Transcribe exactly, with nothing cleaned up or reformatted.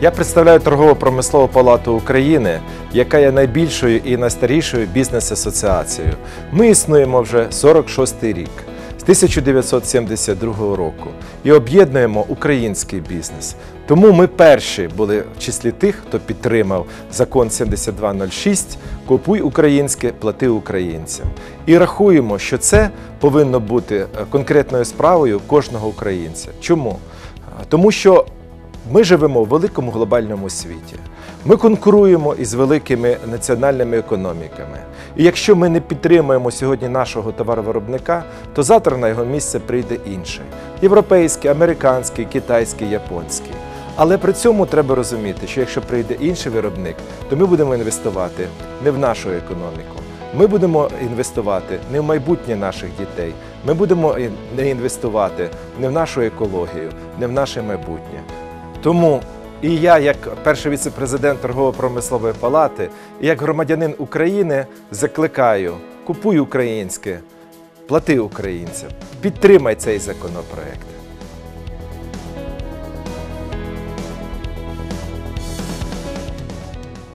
Я представляю Торгово-промислову палату України, яка є найбільшою і найстарішою бізнес-асоціацією. Ми існуємо вже сорок шостий рік, з тисяча дев'ятсот сімдесят другого року, і об'єднуємо український бізнес. Тому ми перші були в числі тих, хто підтримав закон сімдесят два нуль шість «Купуй українське, плати українцям». І рахуємо, що це повинно бути конкретною справою кожного українця. Чому? Тому що ми живемо в великому глобальному світі. Ми конкуруємо із великими національними економіками. І якщо ми не підтримуємо сьогодні нашого товаровиробника, то завтра на його місце прийде інший. Європейський, американський, китайський, японський. Але при цьому треба розуміти, що якщо прийде інший виробник, то ми будемо інвестувати не в нашу економіку. Ми будемо інвестувати не в майбутнє наших дітей. Ми будемо не інвестувати не в нашу екологію, не в наше майбутнє. Тому і я, як перший віце-президент Торгово-промислової палати, і як громадянин України закликаю: купуй українське, плати українцям, підтримай цей законопроект.